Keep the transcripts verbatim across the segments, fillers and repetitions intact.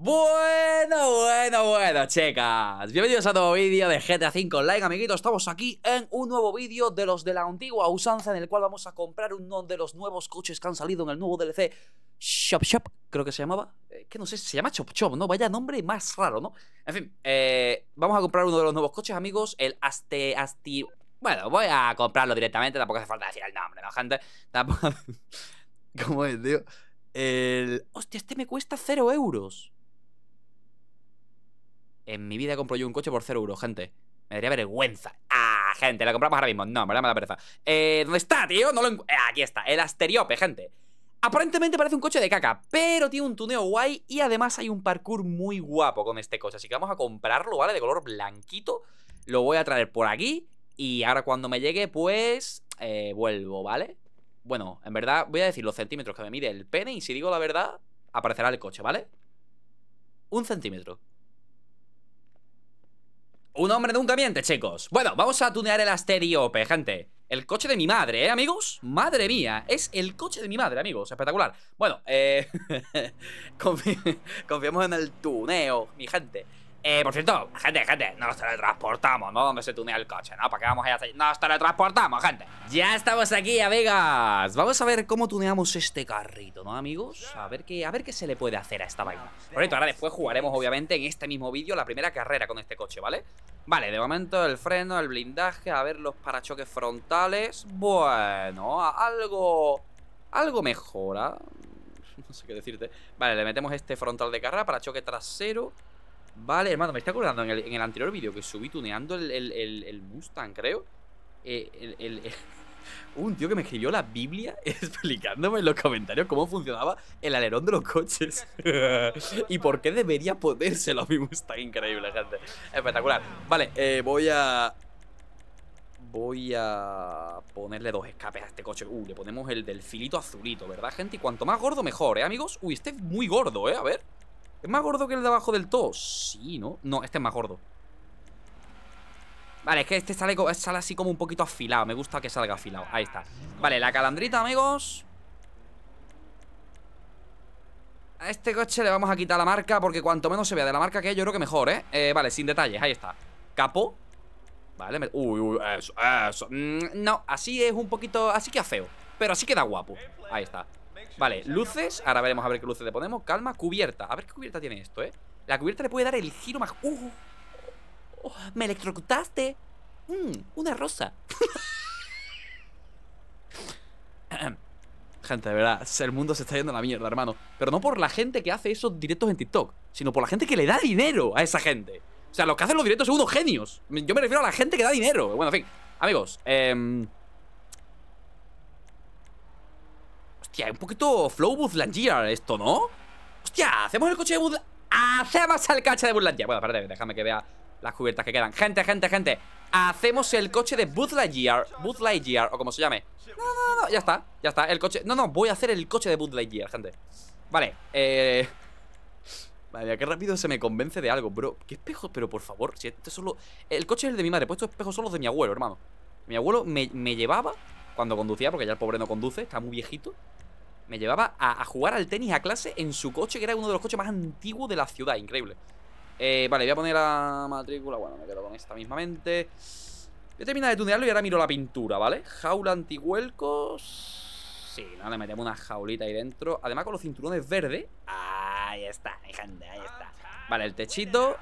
Bueno, bueno, bueno, chicas. Bienvenidos a un nuevo vídeo de G T A cinco Online, amiguitos. Estamos aquí en un nuevo vídeo de los de la antigua usanza, en el cual vamos a comprar uno de los nuevos coches que han salido en el nuevo D L C Chop Chop, creo que se llamaba. Eh, que no sé, se llama Chop Chop, ¿no? Vaya nombre más raro, ¿no? En fin, eh, vamos a comprar uno de los nuevos coches, amigos. El Aste... Asti... Bueno, voy a comprarlo directamente. Tampoco hace falta decir el nombre, ¿no, gente? Tampoco... ¿Cómo es, tío? El... Hostia, este me cuesta cero euros. En mi vida compro yo un coche por cero euros, gente. Me daría vergüenza. Ah, gente, lo compramos ahora mismo. No, en verdad me da pereza. Eh, ¿dónde está, tío? No lo encuentro. Eh, aquí está, el Asteriope, gente. Aparentemente parece un coche de caca, pero tiene un tuneo guay y además hay un parkour muy guapo con este coche. Así que vamos a comprarlo, ¿vale? De color blanquito. Lo voy a traer por aquí y ahora cuando me llegue, pues... Eh, vuelvo, ¿vale? Bueno, en verdad voy a decir los centímetros que me mide el pene y si digo la verdad, aparecerá el coche, ¿vale? Un centímetro. Un hombre nunca miente, chicos. Bueno, vamos a tunear el Asteriope, gente. El coche de mi madre, ¿eh, amigos? Madre mía, es el coche de mi madre, amigos. Espectacular. Bueno, eh... confi confiamos en el tuneo, mi gente. Eh, por cierto, gente, gente, nos teletransportamos, ¿no? Donde se tunea el coche, ¿no? ¿Para qué vamos a ir a hacer? Nos teletransportamos, gente. Ya estamos aquí, amigas. Vamos a ver cómo tuneamos este carrito, ¿no, amigos? A ver qué, a ver qué se le puede hacer a esta vaina. Por cierto, ahora después jugaremos, obviamente, en este mismo vídeo la primera carrera con este coche, ¿vale? Vale, de momento el freno, el blindaje, a ver los parachoques frontales. Bueno, algo... Algo mejora. No sé qué decirte. Vale, le metemos este frontal de carrera, parachoque trasero. Vale, hermano, me estoy acordando en el, en el anterior vídeo que subí tuneando el, el, el, el Mustang, creo. Eh, el, el, el... Un tío que me escribió la Biblia explicándome en los comentarios cómo funcionaba el alerón de los coches. Y por qué debería ponérselo a mi Mustang. Increíble, gente. Espectacular. Vale, eh, voy a... Voy a ponerle dos escapes a este coche. Uh, le ponemos el del filito azulito, ¿verdad, gente? Y cuanto más gordo, mejor, ¿eh, amigos? Uy, este es muy gordo, ¿eh? A ver. ¿Es más gordo que el de abajo del todo? Sí, ¿no? No, este es más gordo. Vale, es que este sale, sale así como un poquito afilado. Me gusta que salga afilado, ahí está. Vale, la calandrita, amigos. A este coche le vamos a quitar la marca, porque cuanto menos se vea de la marca que es, yo creo que mejor, ¿eh? eh vale, sin detalles, ahí está. Capó. Vale, me... uy, uy, eso, eso mm, no, así es un poquito, así queda feo, pero así queda guapo. Ahí está. Vale, luces, ahora veremos a ver qué luces le ponemos. Calma, cubierta, a ver qué cubierta tiene esto, ¿eh? La cubierta le puede dar el giro más... ¡Uh! Oh, ¡me electrocutaste! Mm, una rosa. Gente, de verdad, el mundo se está yendo a la mierda, hermano. Pero no por la gente que hace esos directos en TikTok, sino por la gente que le da dinero a esa gente. O sea, los que hacen los directos son unos genios. Yo me refiero a la gente que da dinero. Bueno, en fin, amigos, eh... Hostia, un poquito flow Buzz Lightyear esto, ¿no? Hostia, hacemos el coche de Buzz... Hacemos el coche de Buzz Lightyear. Bueno, espérate, déjame que vea las cubiertas que quedan. Gente, gente, gente, hacemos el coche de Buzz Lightyear. Buzz Lightyear, o como se llame. No, no, no, ya está, ya está, el coche... No, no, voy a hacer el coche de Buzz Lightyear, gente. Vale, eh... Vale, qué rápido se me convence de algo, bro. ¿Qué espejos? Pero por favor, si este solo... El coche es el de mi madre, pues estos espejos son los de mi abuelo, hermano. Mi abuelo me, me llevaba, cuando conducía, porque ya el pobre no conduce, está muy viejito. Me llevaba a, a jugar al tenis a clase en su coche, que era uno de los coches más antiguos de la ciudad, increíble. eh, Vale, voy a poner la matrícula. Bueno, me quedo con esta mismamente. Voy a terminar de tunearlo y ahora miro la pintura, ¿vale? Jaula antihuelcos. Sí, ¿no? Le metemos una jaulita ahí dentro. Además con los cinturones verdes. Ahí está, mi gente, ahí está. Vale, el techito.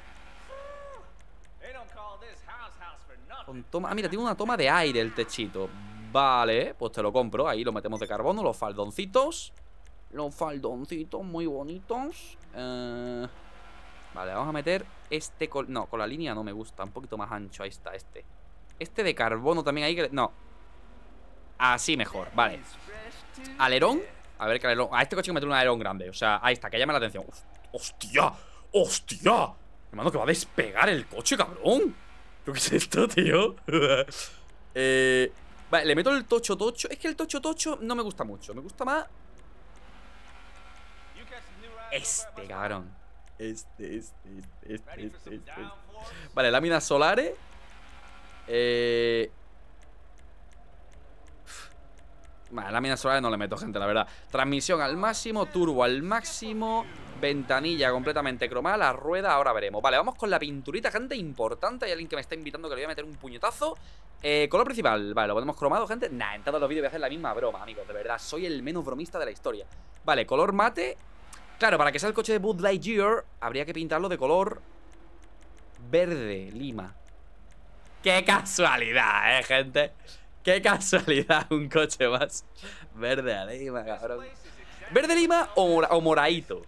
Con toma... Ah, mira, tiene una toma de aire el techito. Vale, pues te lo compro. Ahí lo metemos de carbono, los faldoncitos. Los faldoncitos muy bonitos. eh... Vale, vamos a meter este col... No, con la línea no me gusta, un poquito más ancho. Ahí está, este. Este de carbono también ahí que... No. Así mejor, vale. Alerón. A ver qué alerón... A este coche hay que meter un alerón grande. O sea, ahí está, que llame la atención. Uf, ¡hostia! ¡Hostia! Hermano, que va a despegar el coche, cabrón. ¿Qué es esto, tío? eh... Vale, le meto el tocho tocho. Es que el tocho tocho no me gusta mucho. Me gusta más este, cabrón. Este, este, este, este, este, este. Vale, láminas solares. Eh... Vale, láminas solares no le meto, gente, la verdad. Transmisión al máximo, turbo al máximo. Ventanilla completamente cromada. La rueda ahora veremos. Vale, vamos con la pinturita, gente, importante. Hay alguien que me está invitando que le voy a meter un puñetazo. eh, Color principal, vale, lo ponemos cromado, gente. Nah, en todos los vídeos voy a hacer la misma broma, amigos, de verdad, soy el menos bromista de la historia. Vale, color mate. Claro, para que sea el coche de Buzz Lightyear habría que pintarlo de color verde lima. Qué casualidad, eh, gente. Qué casualidad, un coche más verde lima, cabrón. ¿Verde lima o, mora o moradito?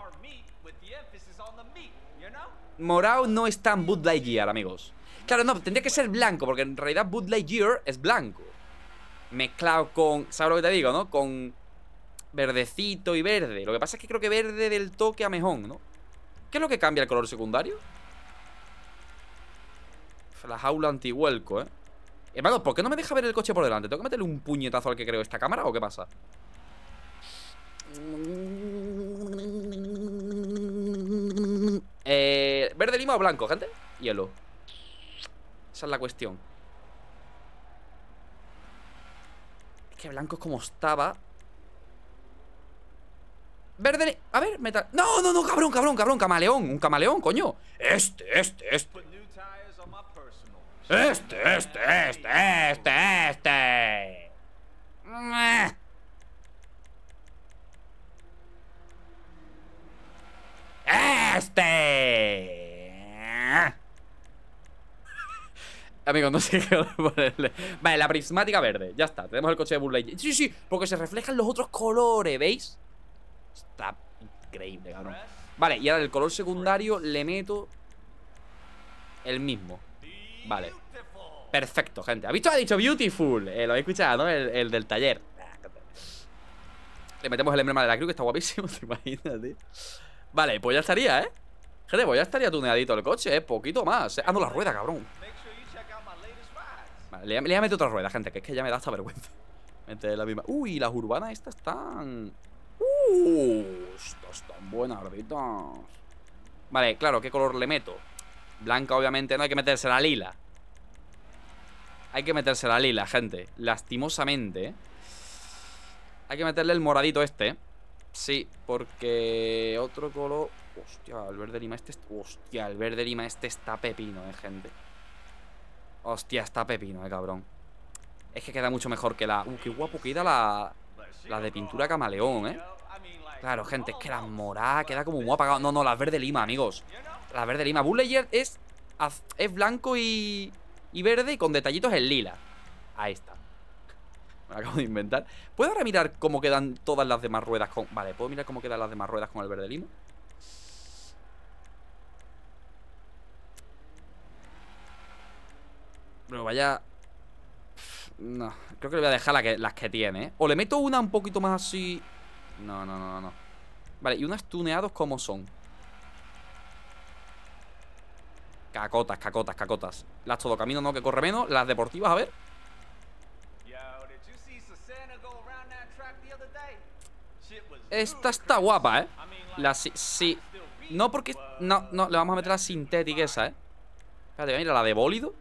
Morado no es tan Buzz Lightyear, amigos. Claro, no, tendría que ser blanco, porque en realidad Buzz Lightyear es blanco mezclado con, ¿sabes lo que te digo, no? Con verdecito y verde. Lo que pasa es que creo que verde del toque a mejón, ¿no? ¿Qué es lo que cambia el color secundario? La jaula antihuelco, ¿eh? Hermano, ¿por qué no me deja ver el coche por delante? ¿Tengo que meterle un puñetazo al que creo esta cámara o qué pasa? Eh, ¿Verde lima o blanco, gente? Hielo. Esa es la cuestión. Es que blanco es como estaba. Verde... A ver, metal... No, no, no, cabrón, cabrón, cabrón, camaleón. Un camaleón, coño. Este, este, este. Este, este, este, este, este. Este. Amigos, no sé qué ponerle. Vale, la prismática verde, ya está, tenemos el coche de Buzz Lightyear. Sí, sí, porque se reflejan los otros colores, ¿veis? Está increíble, cabrón. Vale, y ahora el color secundario le meto el mismo. Vale, perfecto, gente. ¿Has visto? Ha dicho beautiful, eh, lo habéis escuchado, ¿no? El, el del taller. Le metemos el emblema de la cruz, que está guapísimo. ¿Te imaginas, tío? Vale, pues ya estaría, ¿eh? Gente, pues ya estaría tuneadito el coche, ¿eh? Poquito más, ¿eh? Ah, no, la rueda, cabrón. Vale, le, le voy a meter otra rueda, gente, que es que ya me da esta vergüenza. Mete la misma. Uy, las urbanas estas están... Uh, estas están buenas, arditas. Vale, claro, ¿qué color le meto? Blanca, obviamente, no hay que meterse la lila. Hay que meterse la lila, gente. Lastimosamente, ¿eh? Hay que meterle el moradito este. Sí, porque otro color... Hostia, el verde lima este... Hostia, el verde lima este está pepino, eh, gente. Hostia, está pepino, eh, cabrón. Es que queda mucho mejor que la... Uh, qué guapo queda la... La de pintura camaleón, eh. Claro, gente, es que la morada queda como muy apagada. No, no, la verde lima, amigos. La verde lima. Buzz Lightyear es... Es blanco y... Y verde y con detallitos en lila. Ahí está. Me lo acabo de inventar. ¿Puedo ahora mirar cómo quedan todas las demás ruedas con... Vale, ¿puedo mirar cómo quedan las demás ruedas con el verde lima? Bueno, vaya... No, creo que le voy a dejar la que, las que tiene, ¿eh? O le meto una un poquito más así... No, no, no, no. Vale, ¿y unas tuneados cómo son? Cacotas, cacotas, cacotas. Las todo camino no, que corre menos. Las deportivas, a ver. Esta está guapa, ¿eh? La sí, sí. No, porque... No, no, le vamos a meter la sintética esa, ¿eh? Espérate, mira, la de bólido.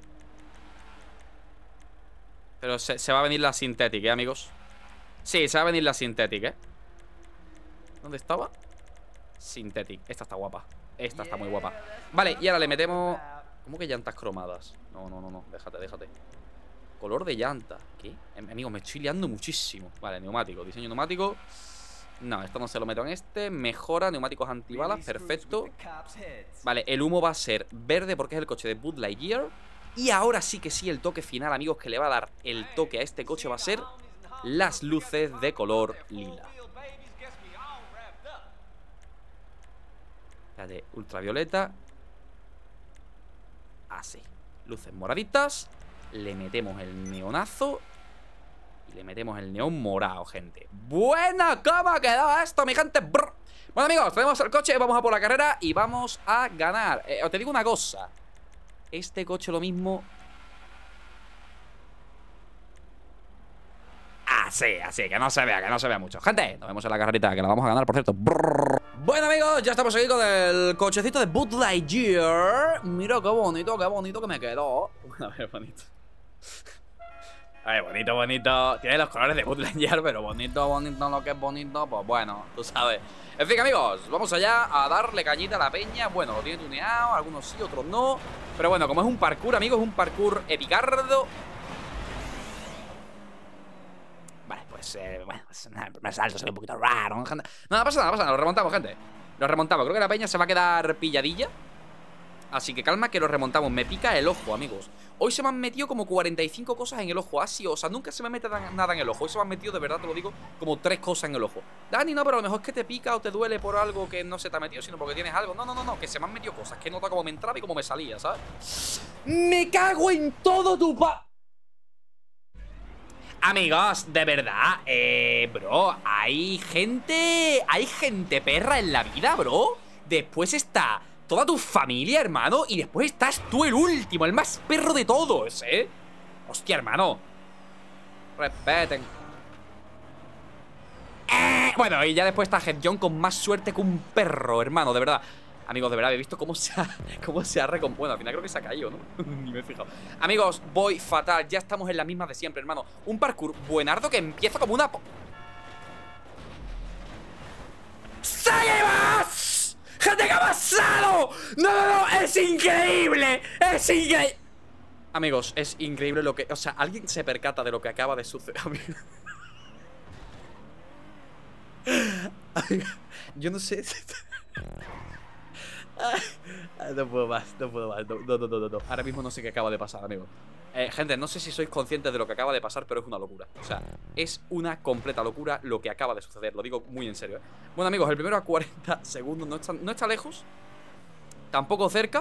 Pero se, se va a venir la sintética, ¿eh, amigos? Sí, se va a venir la sintética, ¿eh? ¿Dónde estaba? Sintética. Esta está guapa. Esta está muy guapa. Vale, y ahora le metemos... ¿Cómo que llantas cromadas? No, no, no, no. Déjate, déjate. Color de llanta. ¿Qué? Amigo, me estoy liando muchísimo. Vale, neumático. Diseño neumático. No, esto no se lo meto en este. Mejora, neumáticos antibalas. Perfecto. Vale, el humo va a ser verde porque es el coche de Buzz Lightyear. Y ahora sí que sí, el toque final, amigos, que le va a dar el toque a este coche va a ser las luces de color lila. Espérate, ultravioleta. Así. Luces moraditas. Le metemos el neonazo. Y le metemos el neón morado, gente. ¡Buena! ¿Cómo ha quedado esto, mi gente? Brr. Bueno, amigos, tenemos el coche. Vamos a por la carrera y vamos a ganar. eh, Os te digo una cosa. Este coche lo mismo. Así, así, que no se vea, que no se vea mucho. Gente, nos vemos en la carrerita, que la vamos a ganar, por cierto. Brrr. Bueno, amigos, ya estamos aquí con el cochecito de Buzz Lightyear. Mira qué bonito, qué bonito que me quedó. A ver, bonito. A ver, bonito, bonito. Tiene los colores de Bootlanger, pero bonito, bonito, lo que es bonito, pues bueno, tú sabes. En fin, amigos, vamos allá a darle cañita a la peña. Bueno, lo tiene tuneado, algunos sí, otros no. Pero bueno, como es un parkour, amigos, es un parkour epicardo. Vale, pues, eh, bueno, pues nada, el primer salto sale un poquito raro. Nada, pasa nada, pasa nada, lo remontamos, gente. Lo remontamos, creo que la peña se va a quedar pilladilla. Así que calma que lo remontamos. Me pica el ojo, amigos. Hoy se me han metido como cuarenta y cinco cosas en el ojo. Así, o sea, nunca se me mete nada en el ojo. Hoy se me han metido, de verdad te lo digo, como tres cosas en el ojo. Dani, no, pero a lo mejor es que te pica o te duele por algo que no se te ha metido, sino porque tienes algo. No, no, no, no, que se me han metido cosas. Que nota cómo me entraba y cómo me salía, ¿sabes? ¡Me cago en todo tu pa... Amigos, de verdad, eh, bro, hay gente... Hay gente perra en la vida, bro. Después está... toda tu familia, hermano. Y después estás tú el último, el más perro de todos, ¿eh? Hostia, hermano. Respeten. eh, Bueno, y ya después está Headjohn con más suerte que un perro, hermano, de verdad. Amigos, de verdad, ¿habéis visto cómo se ha, cómo se ha recompuesto? Bueno, al final creo que se ha caído, ¿no? Ni me he fijado. Amigos, voy fatal. Ya estamos en la misma de siempre, hermano. Un parkour buenardo que empieza como una... ¡Seguimos! ¡Gente, qué ha pasado! ¡No, no, no! ¡Es increíble! ¡Es increíble! Amigos, es increíble lo que... O sea, alguien se percata de lo que acaba de suceder. Yo no sé... No puedo más, no puedo más. No, no, no, no, no. Ahora mismo no sé qué acaba de pasar, amigos. Eh, gente, no sé si sois conscientes de lo que acaba de pasar, pero es una locura. O sea, es una completa locura lo que acaba de suceder. Lo digo muy en serio, ¿eh? Bueno, amigos, el primero a cuarenta segundos. No está, no está lejos. Tampoco cerca.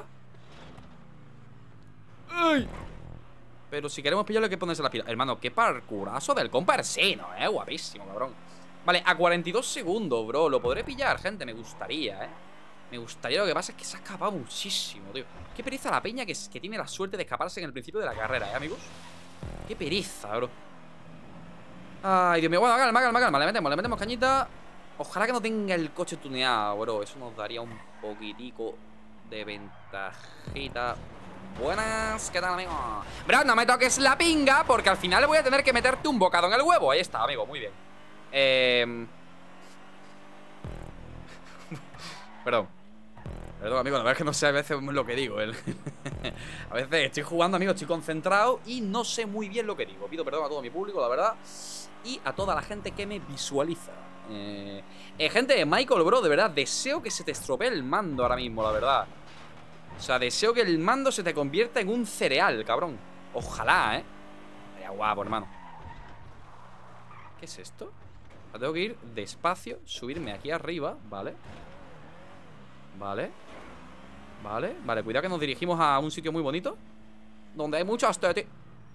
¡Ay! Pero si queremos pillarlo hay que ponerse la pila. Hermano, qué parkourazo del comparsino, eh. Guapísimo, cabrón. Vale, a cuarenta y dos segundos, bro. Lo podré pillar, gente, me gustaría, eh. Me gustaría, lo que pasa es que se ha escapado muchísimo, tío. Qué pereza la peña que, que tiene la suerte de escaparse en el principio de la carrera, ¿eh, amigos? Qué pereza, bro. Ay, Dios mío, bueno, calma, calma, calma. Le metemos, le metemos cañita. Ojalá que no tenga el coche tuneado, bro. Eso nos daría un poquitico de ventajita. Buenas, ¿qué tal, amigo? Bro, no me toques la pinga, porque al final voy a tener que meterte un bocado en el huevo. Ahí está, amigo, muy bien. Eh... Perdón. Perdón, amigo, la verdad es que no sé a veces lo que digo, ¿eh? A veces estoy jugando, amigo, estoy concentrado y no sé muy bien lo que digo. Pido perdón a todo mi público, la verdad, y a toda la gente que me visualiza. Eh, eh, gente, Michael, bro, de verdad, deseo que se te estropee el mando ahora mismo, la verdad. O sea, deseo que el mando se te convierta en un cereal, cabrón. Ojalá, ¿eh? Sería guapo, hermano. ¿Qué es esto? Tengo que ir despacio, subirme aquí arriba, ¿vale? Vale. Vale, vale, cuidado que nos dirigimos a un sitio muy bonito donde hay mucho estética.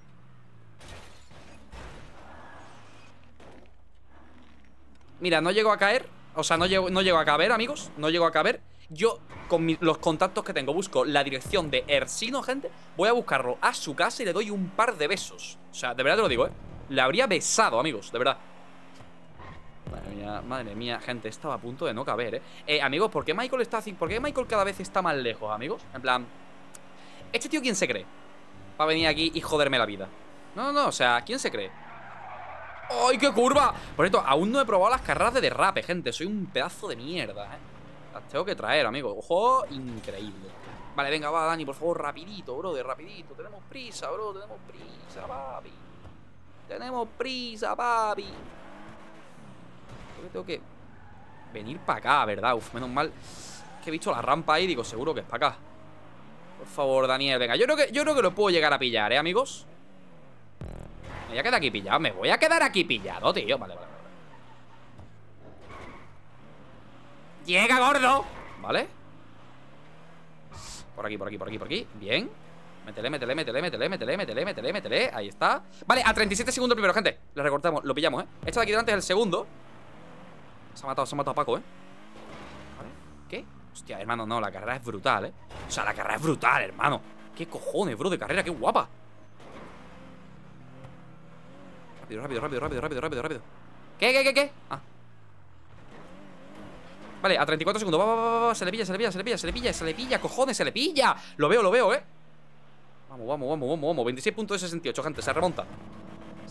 Mira, no llego a caer. O sea, no llego, no llego a caber, amigos. No llego a caber. Yo, con mi, los contactos que tengo, busco la dirección de Ersino, gente. Voy a buscarlo a su casa y le doy un par de besos. O sea, de verdad te lo digo, ¿eh? Le habría besado, amigos, de verdad. Madre mía, madre mía, gente, estaba a punto de no caber, ¿eh? Eh, amigos, ¿por qué Michael está así? ¿Por qué Michael cada vez está más lejos, amigos? En plan, ¿este tío quién se cree? Va a venir aquí y joderme la vida. No, no, no, o sea, ¿quién se cree? ¡Ay, qué curva! Por cierto, aún no he probado las carreras de derrape, gente. Soy un pedazo de mierda, ¿eh? Las tengo que traer, amigos. Ojo, increíble. Vale, venga, va, Dani, por favor, rapidito, bro, de rapidito. Tenemos prisa, bro, tenemos prisa, papi. Tenemos prisa, papi. Tengo que venir para acá, ¿verdad? Uf, menos mal que he visto la rampa ahí. Digo, seguro que es para acá. Por favor, Daniel, venga. Yo creo que, yo creo que lo puedo llegar a pillar, ¿eh, amigos? Me voy a quedar aquí pillado. Me voy a quedar aquí pillado, tío. Vale, vale, vale. ¡Llega, gordo! ¿Vale? Por aquí, por aquí, por aquí, por aquí. Bien. Métele, métele, métele, métele, métele, métele, métele, métele. Ahí está. Vale, a treinta y siete segundos primero, gente. Lo recortamos, lo pillamos, ¿eh? Esto de aquí delante es el segundo. Se ha matado, se ha matado a Paco, ¿eh? ¿Vale? ¿Qué? Hostia, hermano, no, la carrera es brutal, ¿eh? O sea, la carrera es brutal, hermano. ¿Qué cojones, bro, de carrera? ¡Qué guapa! Rápido, rápido, rápido, rápido, rápido, rápido, rápido. ¿Qué, qué, qué, qué? Ah. Vale, a treinta y cuatro segundos. Va, va, va, va, se le pilla, se le pilla, se le pilla, se le pilla, se le pilla, cojones, se le pilla. Lo veo, lo veo, ¿eh? Vamos, vamos, vamos, vamos, vamos. veintiséis punto sesenta y ocho, gente, se remonta.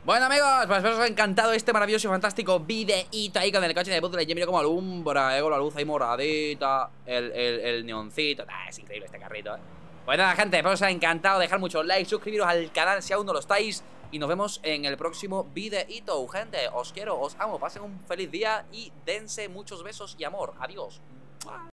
Bueno, amigos, pues espero que os haya encantado este maravilloso y fantástico videíto ahí con el coche de puzzle. Yo miro como alumbra, eh, con la luz ahí moradita, el, el, el neoncito. Ah, es increíble este carrito, eh. Pues nada, gente, espero que os haya encantado. Dejar muchos likes, suscribiros al canal si aún no lo estáis. Y nos vemos en el próximo videíto, gente. Os quiero, os amo, pasen un feliz día y dense muchos besos y amor. Adiós.